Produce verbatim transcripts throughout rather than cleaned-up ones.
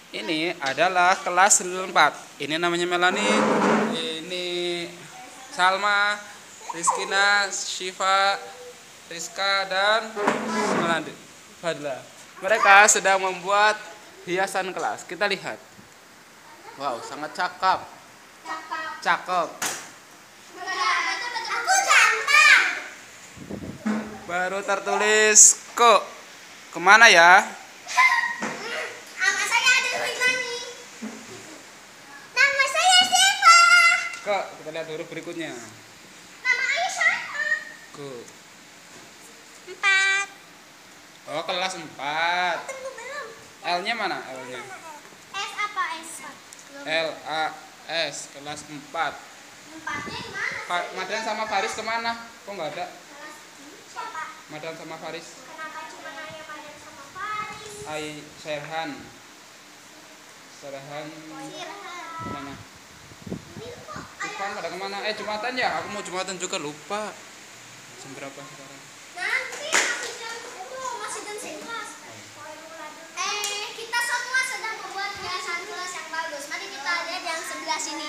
Ini adalah kelas empat. Ini namanya Melani. Ini Salma, Rizkina, Syifa, Rizka, dan Melani Fadla. Mereka sedang membuat hiasan kelas. Kita lihat. Wow, sangat cakep. Cakep. Aku cantik. Baru tertulis kok. Kemana ya? Nama saya adalah Melani. Nama saya Syifa. Kok, kita lihat huruf berikutnya. Nama ayah saya. Kok. Empat. Oh, kelas empat. Tunggu belum. L-nya mana? L-nya. S apa S? L A S kelas empat. Empatnya gimana? Fa- Madan sama Faris kemana? Kok nggak ada? Kelas siapa? Madan sama Faris. Kenapa cuma nanya Madan sama Faris? Ai Serhan. Serhan Sirhan. mana? Ini kok Irfan pada kemana? Eh Jumatan ya? Aku mau Jumatan juga lupa. Jam berapa sekarang? nanti masih jam itu masih jam sebelas. Eh, kita semua sedang membuat hiasan kelas yang bagus. Mari kita lihat yang sebelah sini.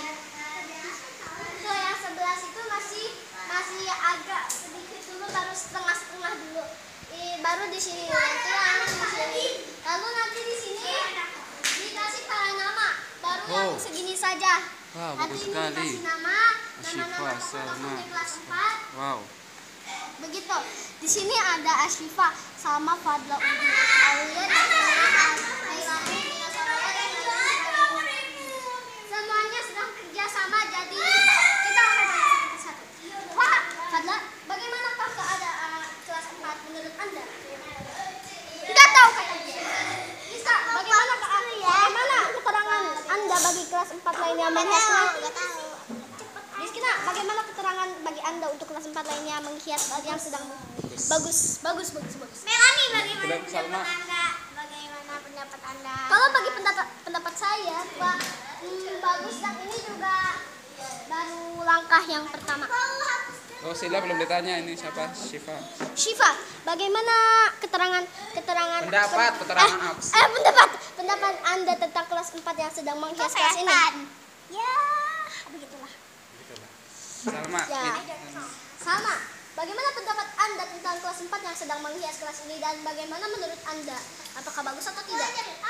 Tuh yang sebelah itu masih masih agak sedikit dulu, baru setengah-setengah dulu. Eh, baru di sini nanti yang di sini. Lalu nanti di sini dikasih tanda nama. Baru yang Oh. segini saja. Wah, Nanti bagus ini sekali. dikasih nama, Syifa, nama-nama Salma. tokoh di kelas empat. Wow. Begitu. Di sini ada Asyifa sama Fadla Udi. Aulia dan Ailani, Nia Soraya dan Nadia. Semuanya sedang kerja sama, jadi kita akan satu-satu. Wah, Fadla, bagaimanakah keadaan kelas empat menurut Anda? Enggak tahu kayaknya. Bisa, bagaimana bagaimana keterangan Anda bagi kelas empat lainnya menghias kelas? Enggak tahu. Rizkina, bagaimana keterangan bagi Anda untuk kelas empat lainnya menghias yang sedang bagus, bagus, bagus, bagus. Melani, bagaimana Belum, Salma. pendapat Anda? Bagaimana pendapat Anda? Kalau bagi pendapat pendapat saya, Pak, hmm, bagus dan ini juga baru langkah yang pertama. Oh, Sila belum ditanya ini siapa? Syifa. Syifa, bagaimana keterangan keterangan Pendapat, keterangan eh, apa sih? eh, pendapat pendapat Anda tentang kelas empat yang sedang menghias kelas ini? Ya, begitulah. Salma. Ya. ini- Sama. Bagaimana pendapat Anda tentang kelas empat yang sedang menghias kelas ini dan bagaimana menurut Anda? Apakah bagus atau tidak?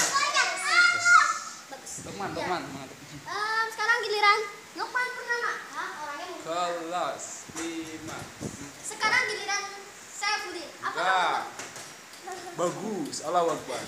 Bagus. Lukman, Ya. Lukman. Mana? Em, sekarang giliran Lukman Purnama. Hah, orangnya mungkin. Kelas lima. Sekarang giliran Saifuddin. Apa Enggak. kamu? Bagus. Allahu Akbar.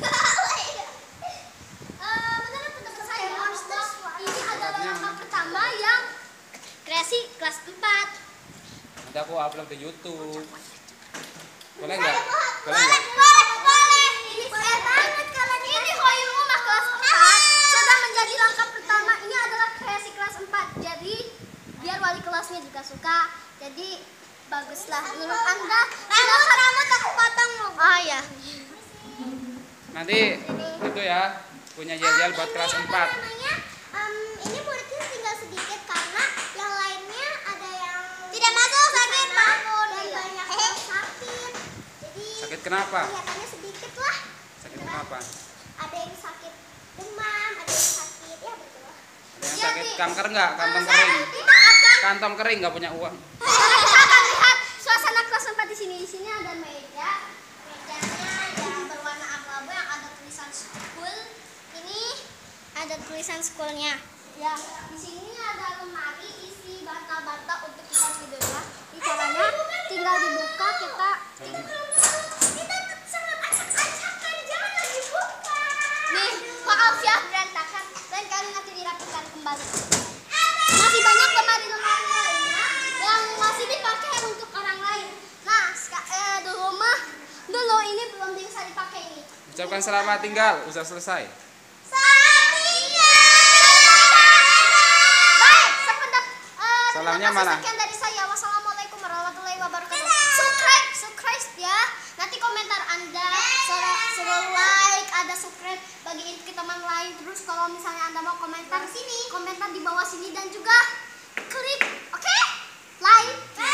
Eh, menurut pendapat saya, ini adalah langkah pertama yang kreasi kelas empat. Nanti aku upload di YouTube. Boleh nggak? Boleh Boleh, nggak? boleh, boleh. Ini saya banget kalian. Ini Hoyul Rumah kelas empat sudah menjadi langkah pertama. Ini adalah kreasi kelas empat. Jadi biar wali kelasnya juga suka. Jadi baguslah menurut Anda. Silakan rambut aku potong loh. Ah ya. Nanti itu ya punya jel-jel buat kelas empat. Namanya, em, ini muridnya tinggal sedikit karena yang lainnya ada yang tidak masuk sakit bangun dan banyak yang sakit. Jadi Sakit kenapa? kelihatannya sedikit lah. Sakit kenapa? Ada yang sakit demam, ada yang sakit ya betul. Ada yang sakit kanker nggak? Kantong kering. Kita akan Kantong kering nggak punya uang. kita akan lihat suasana kelas empat di sini. Di sini ada meja, mejanya yang berwarna abu-abu yang ada tulisan school. Ini ada tulisan schoolnya. Ya, di sini ada lemari isi bantal-bantal untuk kita tidurnya. Ini caranya tinggal dibuka kita. Kita kita sangat acak-acakan, jangan dibuka. Nih, maaf ya berantakan dan kalian nanti dirapikan kembali. Masih banyak lemari-lemari lainnya yang masih dipakai untuk orang lain. Nah, seka- eh, di rumah dulu ini belum bisa dipakai ini. Ucapkan selamat tinggal. Udah selesai. Selamat tinggal. Baik, sependap. eh, Salamnya terima kasih mana? Sekian dari saya. Wassalamualaikum warahmatullahi wabarakatuh. Subscribe, subscribe ya. Nanti komentar Anda, suruh, suruh like, ada subscribe, bagiin ke teman lain. Terus kalau misalnya Anda mau komentar sini, komentar di bawah sini dan juga klik, oke? Like.